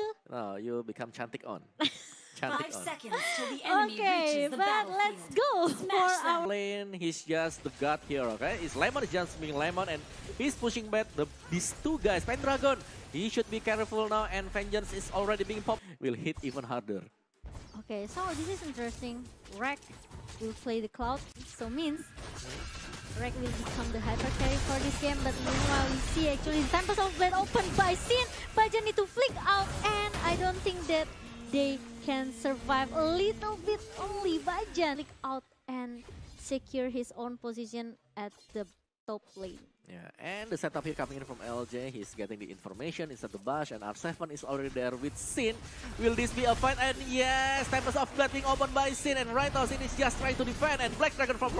No, you become Chantic on. Chantic 5 on. seconds till the enemy Okay, reaches the but let's battlefield. go for Smash them. our... Lane, he's just the god here, okay? It's Lemon is just being Lemon and he's pushing back these two guys. Pendragon, he should be careful now and Vengeance is already being popped. Will hit even harder. Okay, so this is interesting. Rek will play the Cloud, so means Rek will become the hyper carry for this game. But meanwhile, we see actually Tempest of Blade opened by Sin. Bajan need to flick out, and I don't think that they can survive a little bit. Only Bajan flick out and secure his own position at the top lane. Yeah, and the setup here coming in from LJ. He's getting the information inside the bush, and R7 is already there with Sin. Will this be a fight? And yes, Tempest of Blood being opened by Sin, and right now Sin is just trying to defend, and Black Dragon from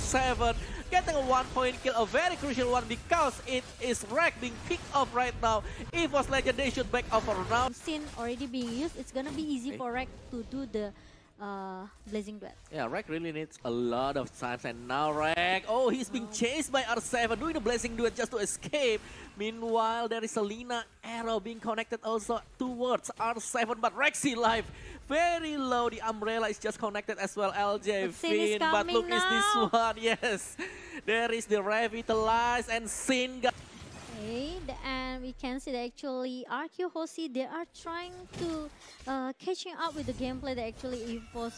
R7 getting a 1-point kill, a very crucial one because it is Rek being picked up right now. EVOS Legend, they should back off for now. Sin already being used, it's gonna be easy for Rek to do the Blazing Duet. Yeah, Rek really needs a lot of time, and now Rek, oh, he's being chased by R7, doing the Blazing Duet just to escape. Meanwhile, there is a Lina arrow being connected also towards R7, but Rexy life very low. The umbrella is just connected as well, LJ, But Sin is Finn, but look, coming is this now. one, yes. There is the Revitalize, and Sin got... Okay, and we can see that actually RQ Hoshi, they are trying to catching up with the gameplay that actually EVOS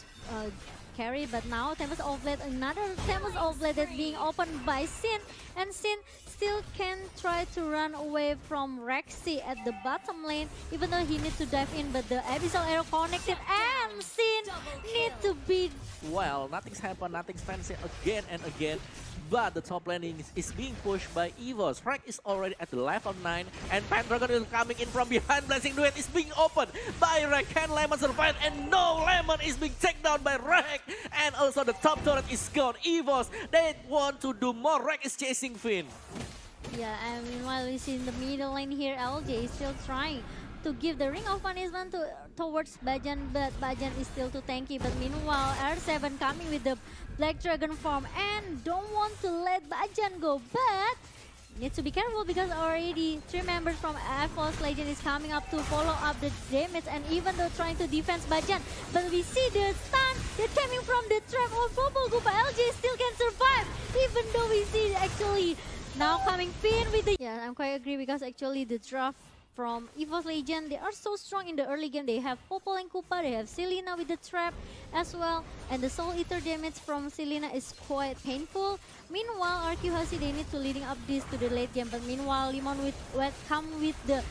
carry, but now Tempest of Blade, another Tempest of Blade that being opened by Sin, and Sin still can try to run away from Rexy at the bottom lane, even though he needs to dive in, but the Abyssal Arrow connected, and Sin need to be... Well, nothing's happened, nothing's fancy again and again. But the top laning is being pushed by EVOS. Rek is already at the level 9, and Pendragon is coming in from behind. Blazing Duet is being opened by Rek. Can Lemon survive? And no, Lemon is being taken down by Rek. And also the top turret is gone. EVOS, they want to do more. Rek is chasing Finn. Yeah, and meanwhile we see in the middle lane here, LJ is still trying to give the Ring of Punishment towards Bajan, but Bajan is still too tanky. But meanwhile, R7 coming with the Black Dragon form and don't want to let Bajan go, but needs to be careful because already 3 members from EVOS Legend is coming up to follow up the damage, and even though trying to defense Bajan, but we see the stun that coming from the trap of Bubble Goop, LJ still can survive, even though we see actually now coming Finn with the... Yeah, I'm quite agree because actually the draft from EVOS Legend, they are so strong in the early game. They have Popol and Koopa, they have Selena with the trap as well, and the Soul Eater damage from Selena is quite painful. Meanwhile, RQ Hoshi, they need to leading up this to the late game, but meanwhile, Limon with come with the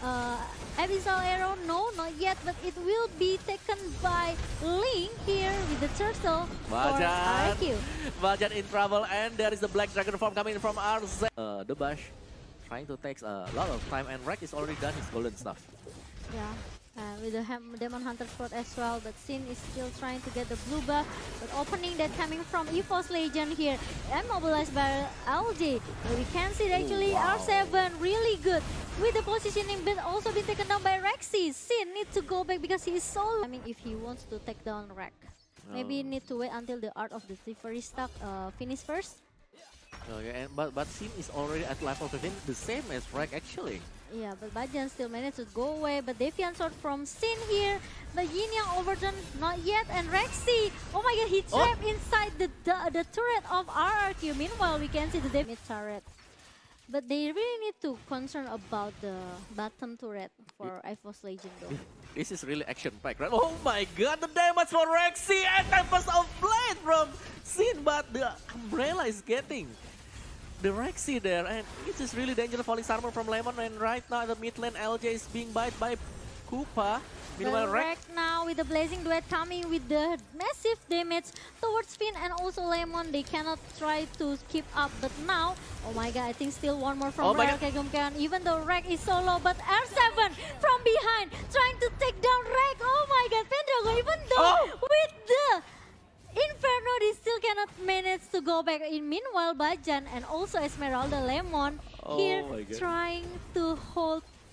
Abyssal Arrow, no, not yet, but it will be taken by Link here with the turtle for RQ. Bajan in trouble, and there is the Black Dragon form coming from RZ. The Bash trying to take a lot of time, and Rek is already done his golden stuff. Yeah, with the Demon Hunter Sword as well, but Sin is still trying to get the blue buff, but opening that coming from EVOS Legend here, immobilized by LJ. But we can see that actually R7 really good with the positioning, but also been taken down by Rexy. Sin needs to go back because he is so... I mean, if he wants to take down Rek, maybe need to wait until the Art of the Thievery stack finish first. Okay, and but Sin is already at level 15, the same as Rek actually. Yeah, but Bajan still managed to go away, but Defiant Sword from Sin here, but Yin Yang Overturn not yet, and Rexy, oh my god, he trapped inside the turret of RRQ. Meanwhile, we can see the mid turret. But they really need to concern about the bottom turret for EVOS Legend though. This is really action-packed, right? Oh my god, the damage for Rexy and Tempest of Blade from Sin, but the umbrella is getting the Rexy there, and it is really dangerous falling armor from Lemon, and right now the mid lane LJ is being bite by Koopa. Meanwhile, Rek now with the Blazing Duet coming with the massive damage towards Finn and also Lemon. They cannot try to keep up, but now, oh my god, I think still one more from Rek. Even though Rek is so low, but R7 from behind trying to take down Rek. Oh my god, Pendragon, even though with the Inferno, they still cannot manage to go back in. Meanwhile, Bajan and also Esmeralda Lemon here trying to hold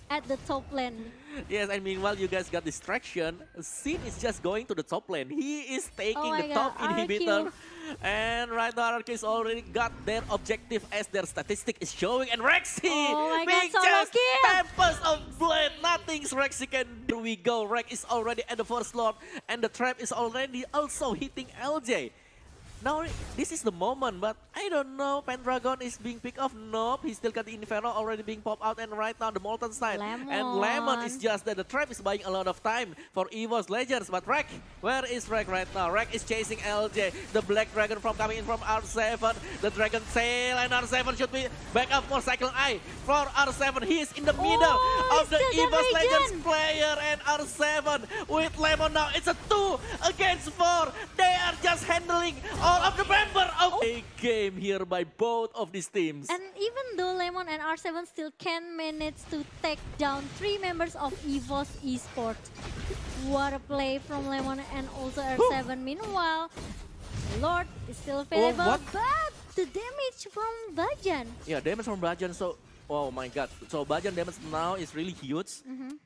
at the top lane. Yes, and meanwhile you guys got distraction. Sin is just going to the top lane. He is taking Oh my the top God, inhibitor. RQ. And right now RQ is already got their objective as their statistic is showing. And Rexy Oh my God, being solo just kill. tempest of blade. Nothing Rexy can do. We go. Rex is already at the first slot. And the trap is already also hitting LJ. Now, this is the moment, but I don't know. Pendragon is being picked off. Nope, he still got the Inferno already being popped out. And right now, the Molten side. And Lemon is just that the trap is buying a lot of time for EVOS Legends. But Rek, where is Rek right now? Rek is chasing LJ. The Black Dragon from coming in from R7. The Dragon Tail, and R7 should be back up for Cyclone Eye. For R7, he is in the middle of the still got EVOS Legends regen. player. And R7 with Lemon now. It's a 2 against 4. They are just handling all of the member of a game here by both of these teams. And even though Lemon and R7 still can manage to take down 3 members of EVOS Esports. What a play from Lemon and also R7. Meanwhile, Lord is still available, what? but the damage from Bajan. Yeah, damage from Bajan. So, oh my god. So Bajan damage now is really huge.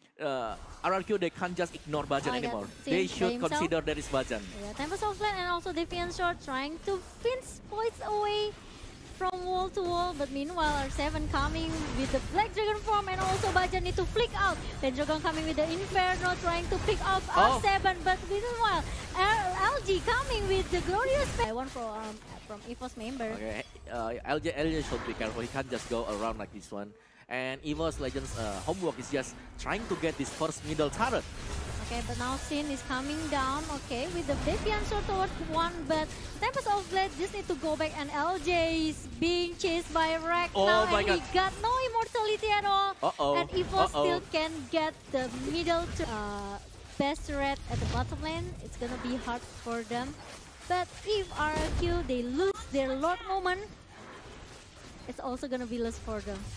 RRQ, they can't just ignore Bajan Oh my God. anymore. See, They by should himself. consider there is Bajan. Yeah, Tempest of Land and also Defiant Short trying to pinch points away from wall to wall. But meanwhile, R7 coming with the Black Dragon form and also Bajan need to flick out. Pendragon coming with the Inferno trying to pick off Oh. R7. But meanwhile, LG coming with the Glorious one from EVOS member. Okay, LJ should be careful. He can't just go around like this one. And EVOS Legends homework is just trying to get this first middle turret. Okay, but now Sin is coming down, okay, with the Defiant Short towards one, but Tempest of Blade just need to go back, and LJ is being chased by Rek Oh now, my and God. he got no immortality at all. Uh-oh, And EVOS uh-oh. still can get the middle best red at the bottom lane. It's gonna be hard for them. But if RQ, they lose their Lord moment, it's also gonna be lost for them.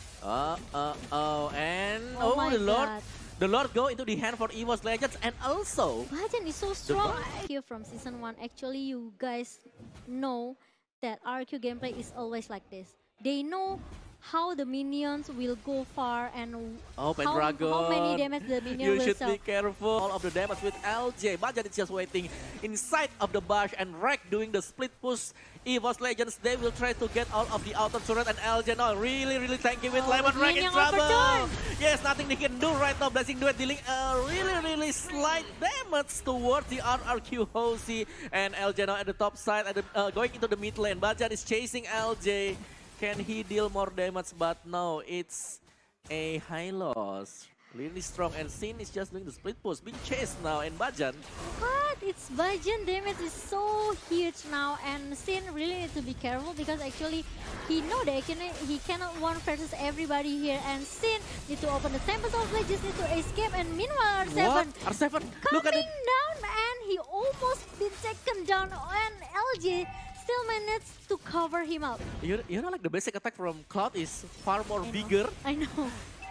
And Oh my the Lord, God. the Lord go into the hand for EVOS Legends, and also Bajan is so strong. Here from season 1, actually you guys know that RQ gameplay is always like this. They know how the minions will go far and oh, how Pendragon, many damage the minion you will should sell. be careful. All of the damage with LJ. Bajan is just waiting inside of the bush, and Rek doing the split push. EVOS Legends, they will try to get all of the outer turret, and LJ now really tanky with Oh, Lemon. but Rek in minion trouble. overdone. Yes, nothing they can do right now. Blessing Duet dealing a really slight damage towards the RRQ Hosey, and LJ now at the top side, at the, going into the mid lane. Bajan is chasing LJ. Can he deal more damage? But no, it's a high loss. Really strong, and Sin is just doing the split push, being chased now, and Bajan. But its Bajan damage is so huge now, and Sin really need to be careful because actually he know that he cannot one versus everybody here, and Sin need to open the Tempest of Blade, just need to escape, and meanwhile R7 What? R7, look at coming it. down, and he almost been taken down, and LG still managed to cover him up. You know, like the basic attack from Cloud is far more bigger I know.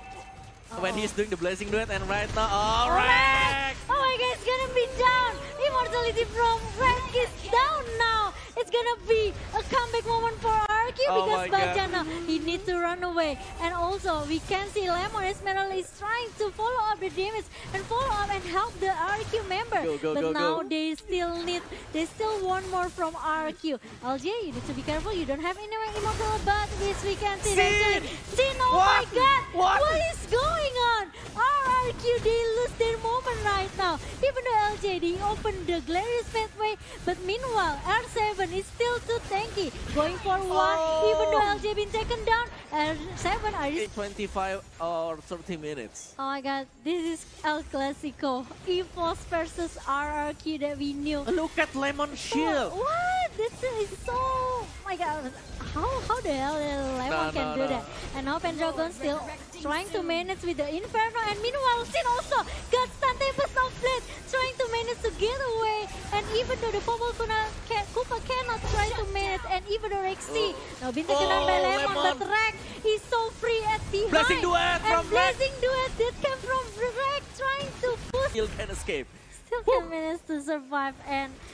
when he's doing the Blazing Duet, and right now, Oh, Rek! Oh my god, it's gonna be down! Immortality from Rek is down now! It's gonna be a comeback moment for RQ Oh because my God. Bajan now, he needs to run away. And also, we can see Lemon Esmeralda is trying to follow up the damage and follow up and help the RQ member. Go, but go, now go. they still want more from RQ. LJ, you need to be careful, you don't have any immortal, but yes, we can see Sin! actually. Sin, oh What? my god! What? What is going on? RRQ, they lose their moment right now. Even though LJ, they opened the Glorious Pathway, but meanwhile, R7 is still too tanky. Going for one, even though LJ been taken down, R7 are... 25 or 30 minutes. Oh my god, this is El Clasico. EVOS versus RRQ that we knew. Look at Lemon Shield. What? This is so... Oh my god, how the hell Lemon can do that? And now Pendragon still trying to manage with the Inferno, and meanwhile Sin also got stun Tempest of Blade, trying to manage to get away, and even though the Popol Koopa cannot try to manage, and even though Rexy now been taken down by Lemon, Lemon. but Rek is so free at behind. Blessing Duet and from Rek. Blessing Duet that came from Rek trying to push. Still can escape. Still can manage to survive, and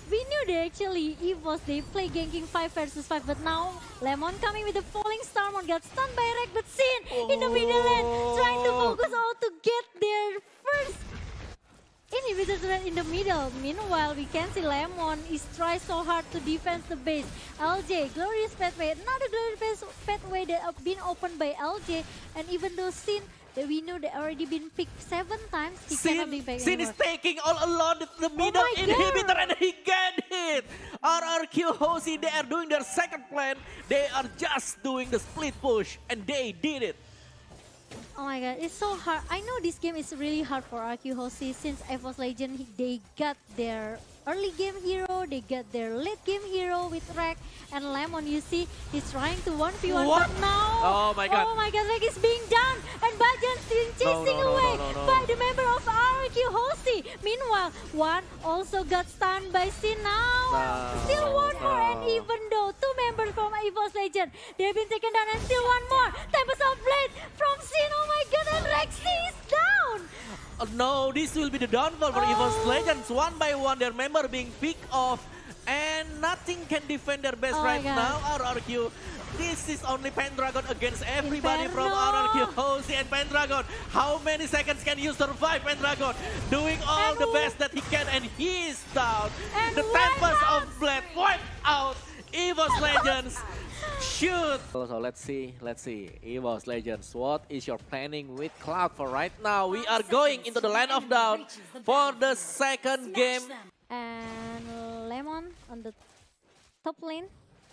We knew that actually EVOS, they play ganking 5 versus 5, but now Lemon coming with the falling Starmon, got stunned by Rek, but Sin in the middle lane, trying to focus all to get their first inhibitor threat in the middle. Meanwhile, we can see Lemon is trying so hard to defend the base. LJ, Glorious Pathway, another Glorious Pathway that have been opened by LJ, and even though Sin, that we know they already been picked 7 times, he cannot be back Sin is anymore. taking all alone the middle my inhibitor God. and he get hit. RRQ Hoshi, they are doing their second plan. They are just doing the split push and they did it. Oh my god, it's so hard. I know this game is really hard for RQ Hoshi since EVOS Legend, they got their early game hero, they got their late game hero with Rek and Lemon. You see, he's trying to 1v1, What? but now, Oh my god. Rek is being done, and Bajan still chasing no, away no. by the member of RQ Hoshi. Meanwhile, one also got stunned by Sin now. Still one more, and even though 2 members from EVOS Legend, they've been taken down, and still one more. Tempest of Blade from Sin. Oh my god, and Rexy is down. No, this will be the downfall for EVOS Legends. One by one, their member being picked off and nothing can defend their base Oh my right God. now. RRQ, this is only Pendragon against everybody from Inferno. RRQ Hoshi and Pendragon. How many seconds can you survive, Pendragon? Doing all And the best that he can and he is down. And The wipe Tempest out. of Blade wiped out EVOS Legends. Shoot! So let's see. EVOS Legends, what is your planning with Cloud for right now? We are going into the line of down for the second game. And Lemon on the top lane.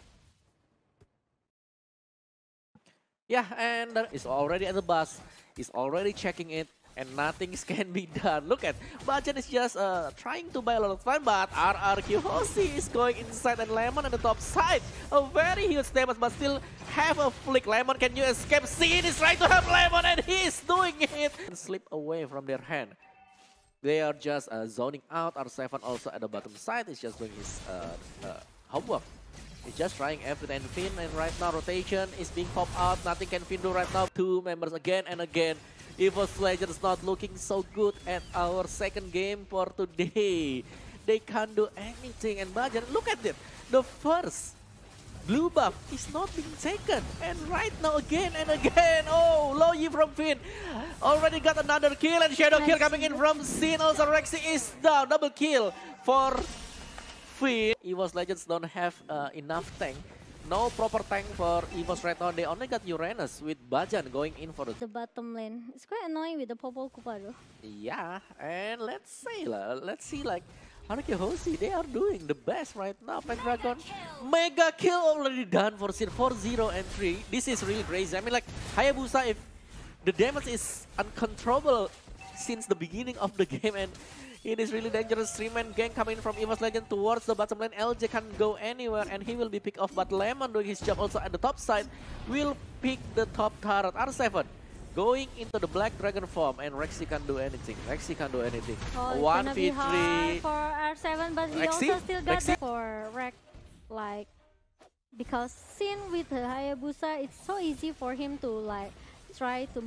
Yeah, and it's already at the bus. He's already checking it. And nothing can be done. Look at Bajan is just trying to buy a lot of time, but RRQ Hoshi is going inside and Lemon on the top side. A very huge damage, but still have a flick. Lemon, can you escape? Sin is trying to help Lemon and he's doing it. And slip away from their hand. They are just zoning out. R7 also at the bottom side is just doing his homework. He's just trying everything. Finn, and right now rotation is being popped out. Nothing can Finn do right now. 2 members again and again. EVOS Legends not looking so good at our second game for today. They can't do anything. And Bajan, look at it. The first blue buff is not being taken. And right now again and again. Oh, low Yi from Finn. Already got another kill and shadow kill coming in from Sin. Also Rexy is down. Double kill for Finn. EVOS Legends don't have enough tank. No proper tank for EVOS right now. They only got Uranus with Bajan going in for The bottom lane. It's quite annoying with the purple Koopa though. yeah, and let's see like RRQ Hoshi, they are doing the best right now. Pendragon, mega kill already done for Sin 4-0 and 3. This is really crazy. I mean like Hayabusa, if the damage is uncontrollable since the beginning of the game and it is really dangerous. 3-man gang coming from EVOS Legend towards the bottom lane. LJ can't go anywhere and he will be picked off. But Lemon doing his job also at the top side will pick the top turret. R7 going into the Black Dragon form and Rexy can't do anything. Oh, it's gonna be hard 1v3. for R7, but he Rexy? also still got Rexy? for Rek, like, because Sin with the Hayabusa, it's so easy for him to like try to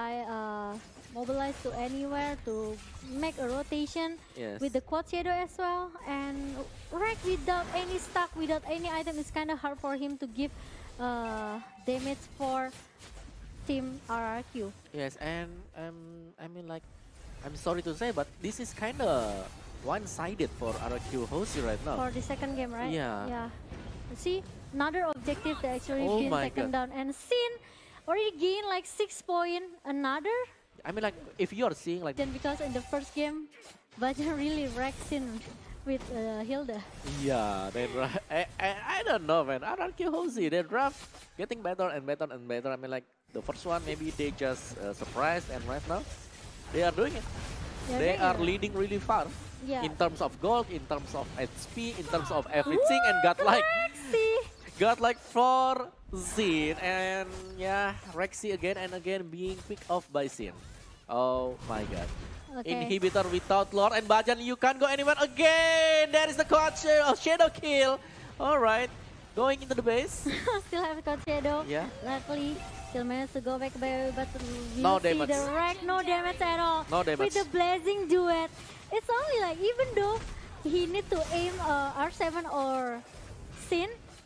mobilize to anywhere to make a rotation Yes. with the quad shadow as well. And Rek without any stack, without any item, it's kind of hard for him to give damage for Team RRQ. Yes, and I mean like, I'm sorry to say, but this is kind of one-sided for RRQ Hoshi right now. For the second game, right? Yeah. Yeah. See, another objective that actually Oh been my taken God. down. And Sin already gained like 6 points. Another. I mean like, if you are seeing like, Then because in the first game, Bajan really wrecked Sin with Hilda. yeah, I don't know, man. RRQ Hoshi, their draft getting better and better and better. I mean like, the first one maybe they just surprised, and right now they are doing it. Yeah, They are yeah. leading really far Yeah. in terms of gold, in terms of HP, in terms of everything, and got like Rexy. 4 Sin, and yeah, Rexy again and again being picked off by Sin. Oh my god. Okay. Inhibitor without Lord, and Bajan, you can't go anywhere again. There is the quad shadow kill. Alright, going into the base. Still have quad shadow. Yeah. Luckily, still managed to go back, but we No see damage. the Rek, no damage at all. No damage. With the blazing duet. It's only like, even though he need to aim R7 or Sin.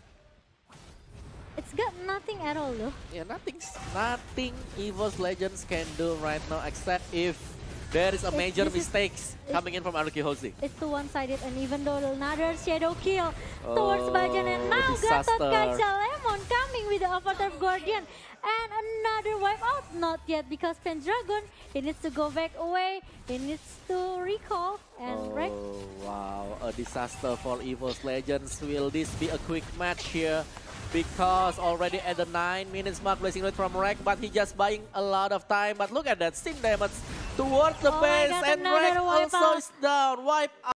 It's got nothing at all though. Yeah, nothing EVOS Legends can do right now except if there is a major mistakes coming in from Aruki Hoshi. It's too one-sided, and even though another shadow kill towards Bajan, and now disaster. Gatot Kaisa Lemon coming with the Avatar Guardian, and another wipe out. Not yet, because Pendragon, he needs to go back away, he needs to recall, and Rek. Wow, a disaster for EVOS Legends. Will this be a quick match here? Because already at the 9 minutes mark, blessing rate from Rek, but he just buying a lot of time. But look at that, Sting damage towards the Oh my base, God, and another Rek wipe also out. is down. Wipe